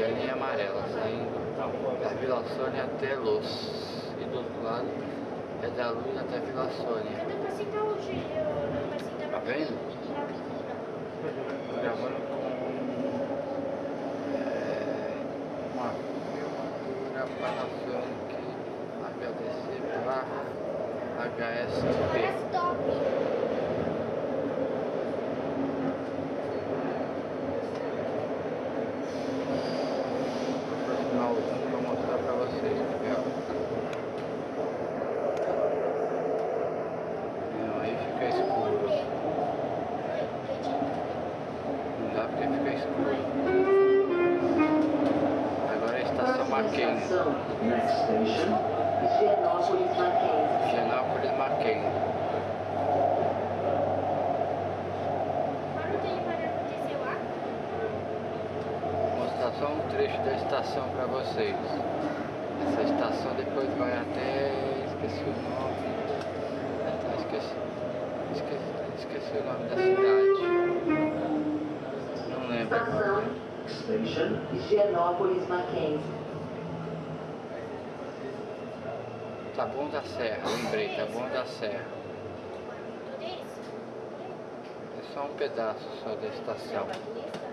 a linha amarela saindo da Vila Sônia até Luz. E do outro lado é da Luz até Vila Sônia. Tá vendo? Tô gravando com uma filmadora Panasonic HDC/HSP. Vou mostrar pra vocês, não, aí fica escuro. Não dá porque fica escuro. Agora é a estação Mackenzie. Next station, Higienópolis Mackenzie. Higienópolis Mackenzie. Vou mostrar só um trecho da estação para vocês. Essa estação depois vai até... esqueci o nome. Esqueci o nome da cidade. Não lembro. Estação, Station, Higienópolis Mackenzie. Taboão da Serra, lembrei, Taboão da Serra. É só um pedaço só da estação.